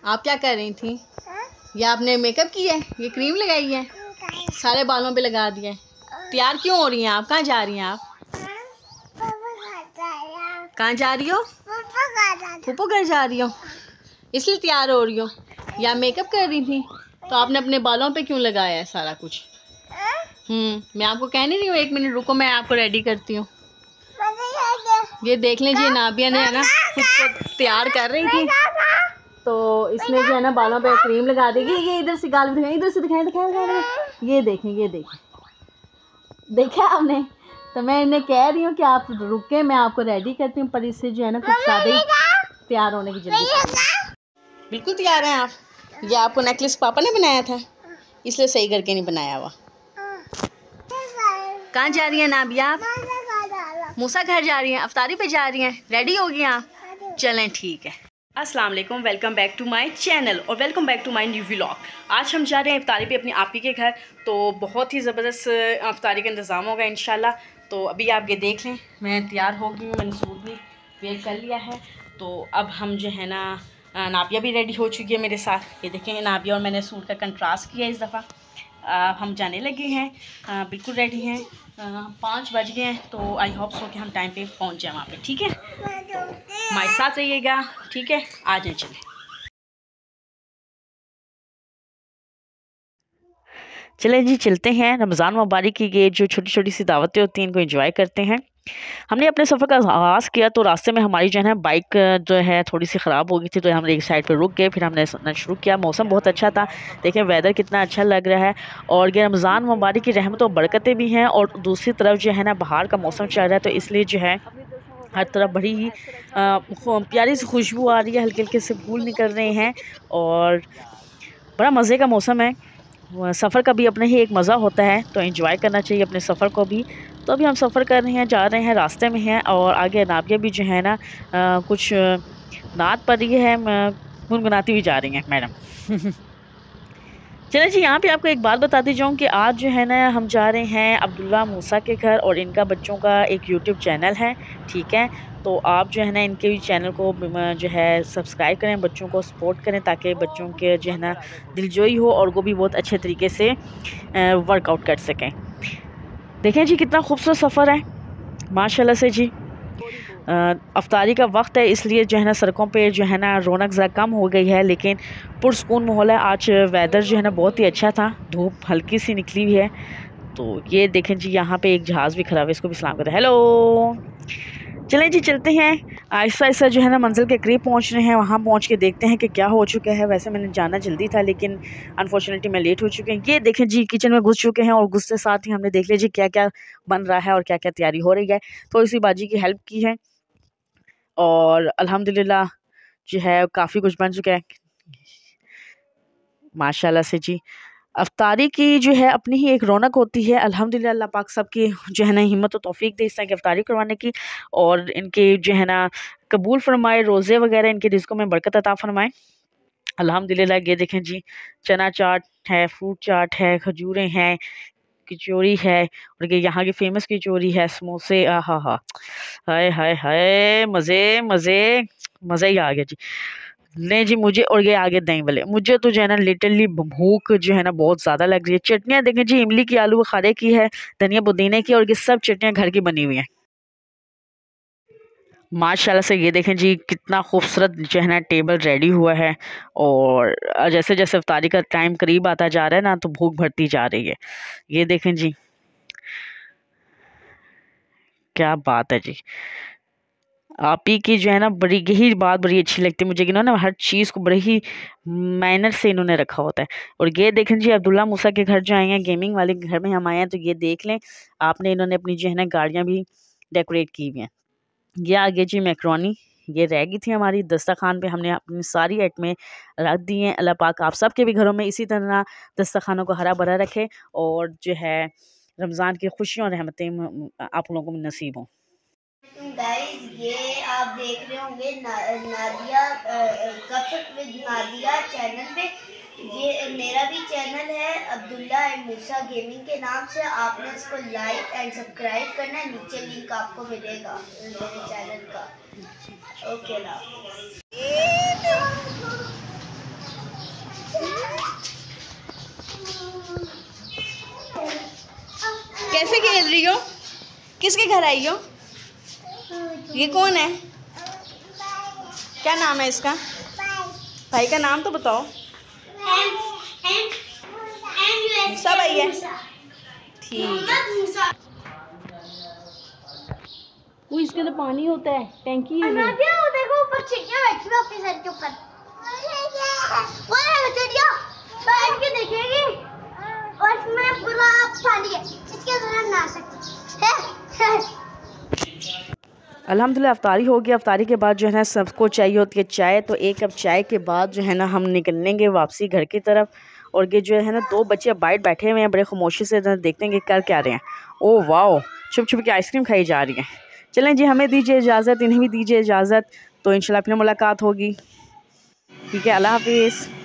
आप क्या कर रही थी? ये आपने मेकअप किया है, ये क्रीम लगाई है, सारे बालों पे लगा दिया है। तैयार क्यों हो रही हैं आप? कहाँ जा रही हैं आप? कहाँ जा रही हो? फूफो घर जा रही हो, इसलिए तैयार हो रही हो? या मेकअप कर रही थी? तो आपने अपने बालों पे क्यों लगाया है सारा कुछ? मैं आपको कह नहीं रही हूँ, 1 मिनट रुको, मैं आपको रेडी करती हूँ। ये देख लीजिए, नाबिया ने है ना खुद को तैयार कर रही थी, तो इसने जो है ना बालों पे क्रीम लगा देगी। ये इधर से गाल दिखाएं, इधर से दिखाएं। ये देखें देखा आपने? तो मैं इन्हें कह रही हूँ कि आप रुके, मैं आपको रेडी करती हूँ, पर इससे जो है ना कुछ ज़्यादा ही तैयार होने की जल्दी। बिल्कुल तैयार हैं आप? ये आपको नेकलेस पापा ने बनाया था, इसलिए सही करके नहीं बनाया हुआ। कहाँ जा रही हैं नाबिया आप? मूसा घर जा रही हैं, अफ्तारी पे जा रही हैं। रेडी हो गई आप? चलें ठीक है। अस्सलाम वालेकुम, welcome back to my channel और welcome back to my new vlog. आज हम जा रहे हैं इफ्तारी पे अपनी आपी के घर, तो बहुत ही ज़बरदस्त इफ्तारी का इंतज़ाम होगा इंशाल्लाह। तो अभी आप ये देख लें, मैं तैयार हो गई हूँ, मैंने सूट भी वेयर कर लिया है। तो अब हम जो है ना, नाबिया भी रेडी हो चुकी है मेरे साथ। ये देखें, नाबिया और मैंने सूट का कंट्रास्ट किया इस दफ़ा। हम जाने लगे हैं, बिल्कुल रेडी हैं। 5 बज गए हैं, तो आई होप सो कि हम टाइम पे पहुंच जाए वहाँ पे। ठीक है, तो हमारे साथ रहिएगा। ठीक है, आ जाए चले। चले जी, चलते हैं। रमज़ान मुबारक की ये जो छोटी छोटी सी दावतें होती हैं, इनको एंजॉय करते हैं। हमने अपने सफ़र का आगाज़ किया तो रास्ते में हमारी जो है ना बाइक जो है थोड़ी सी ख़राब हो गई थी, तो हम एक साइड पर रुक गए। फिर हमने शुरू किया। मौसम बहुत अच्छा था, देखें वेदर कितना अच्छा लग रहा है। और ये रमज़ान मुबारक की रहमत और बरकतें भी हैं, और दूसरी तरफ जो है ना बाहर का मौसम चल रहा है, तो इसलिए जो है हर तरफ बड़ी ही प्यारी सी खुशबू आ रही है, हल्के हल्के से फूल निकल रहे हैं और बड़ा मज़े का मौसम है। सफ़र का भी अपने ही एक मज़ा होता है, तो एंजॉय करना चाहिए अपने सफ़र को भी। तो अभी हम सफ़र कर रहे हैं, जा रहे हैं, रास्ते में हैं, और आगे नाबिया भी जो है ना कुछ नात पड़ रही है, गुनगुनाती हुई जा रही हैं मैडम। चलिए जी, यहाँ पे आपको एक बात बताती जाऊँ कि आज जो है ना हम जा रहे हैं अब्दुल्ला मूसा के घर, और इनका बच्चों का एक यूट्यूब चैनल है। ठीक है, तो आप जो है ना इनके भी चैनल को जो है सब्सक्राइब करें, बच्चों को सपोर्ट करें, ताकि बच्चों के जो है ना दिलजोई हो और वो भी बहुत अच्छे तरीके से वर्कआउट कर सकें। देखें जी, कितना खूबसूरत सफ़र है माशाल्लाह से जी। अफ्तारी का वक्त है, इसलिए जो है ना सड़कों पे जो है ना रौनक ज़रा कम हो गई है, लेकिन पुरसकून माहौल है। आज वेदर जो है ना बहुत ही अच्छा था, धूप हल्की सी निकली हुई है। तो ये देखें जी, यहाँ पे एक जहाज़ भी खड़ा है, इसको भी सलाम करें, हेलो। चलें जी, चलते हैं आहिस्ता आहिस्ता जो है ना मंजिल के करीब पहुँच रहे हैं। वहाँ पहुँच के देखते हैं कि क्या हो चुका है। वैसे मैंने जाना जल्दी था, लेकिन अनफॉर्चुनेटली मैं लेट हो चुके हैं। ये देखें जी, किचन में घुस चुके हैं, और घुसते साथ ही हमने देख लिया जी क्या क्या बन रहा है और क्या क्या तैयारी हो रही है। थोड़ी सी बाजी की हेल्प की है, और अल्हम्दुलिल्लाह जो है काफ़ी कुछ बन चुका है माशाल्लाह से जी। अफ्तारी की जो है अपनी ही एक रौनक होती है। अल्हम्दुलिल्लाह, अल्लाह पाक सबकी जो है ना हिम्मत और तौफीक दे इस तरह की अफ्तारी करवाने की, और इनके जो है ना कबूल फरमाए, रोज़े वगैरह इनके रिज़्क़ों में बरकत अता फरमाए। अल्हम्दुलिल्लाह, ये देखें जी, चना चाट है, फ्रूट चाट है, खजूरें हैं, कचौरी है, और ये यहाँ की फ़ेमस कचौरी है, समोसे। आहा हा, हाय हाय हाय, मज़े मज़े मज़ा ही आ गया जी। नहीं जी, मुझे और ये आगे दही भले, मुझे तो जो है ना लिटरली भूख जो है ना बहुत ज़्यादा लग रही है। चटनियाँ देखें जी, इमली की, आलू बुखारे की है, धनिया पुदीने की, और ये सब चटनियाँ घर की बनी हुई हैं माशाल्लाह से। ये देखें जी, कितना खूबसूरत जो है ना टेबल रेडी हुआ है, और जैसे जैसे इफ्तारी का टाइम करीब आता जा रहा है ना, तो भूख बढ़ती जा रही है। ये देखें जी, क्या बात है जी। आप ही की जो है ना बड़ी यही बात बड़ी अच्छी लगती है मुझे कि इन्होंने हर चीज़ को बड़े ही मैनर से इन्होंने रखा होता है। और ये देखें जी, अब्दुल्ला मूसा के घर जो आए हैं, गेमिंग वाले घर में हम आए हैं, तो ये देख लें आपने, इन्होंने अपनी जो है ना गाड़ियाँ भी डेकोरेट की हुई हैं। ये आगे जी मैक्रोनी, ये रह गई थी हमारी दस्तरखान पे, हमने अपनी सारी आइटमें रख दी हैं। अल्लाह पाक आप सबके भी घरों में इसी तरह दस्तरखानों को हरा भरा रखे, और जो है रमज़ान की खुशियाँ और रहमतें आप लोगों को नसीब हों। गाइस, ये आप देख रहे होंगे नादिया गपशप विद नादिया चैनल पे। ये मेरा भी चैनल है अब्दुल्ला एंड मूसा गेमिंग के नाम से। आपने इसको लाइक एंड सब्सक्राइब करना है, नीचे लिंक आपको मिलेगा मेरे चैनल का। ओके ना। रही हो? किसके घर आई हो? ये कौन है? क्या नाम है इसका? भाई का नाम तो बताओ। सब आई है। ठीक है। वो इसके अंदर पानी होता है, टैंकी है। देखो ऊपर चिड़िया बैठी है अपने सर के ऊपर। वो चिड़िया बैठ के देखेगी और इसमें पूरा पानी है, इसके अंदर हम नहा सकते हैं। अल्हम्दुलिल्लाह अफ्तारी हो गया। अफ्तारी के बाद जो है ना सबको चाहिए होती है चाय, तो एक कप चाय के बाद जो है ना हम निकलेंगे वापसी घर की तरफ। और ये जो है ना 2 बच्चे बाहर बैठे हुए हैं, बड़े खामोशी से देखते हैं कि कर क्या रहे हैं। ओह वाओ, छुप छुप के आइसक्रीम खाई जा रही है। चलें जी, हमें दीजिए इजाज़त, इन्हें भी दीजिए इजाज़त। तो इंशाल्लाह फिर मुलाकात होगी। ठीक है, अल्लाह हाफिज़।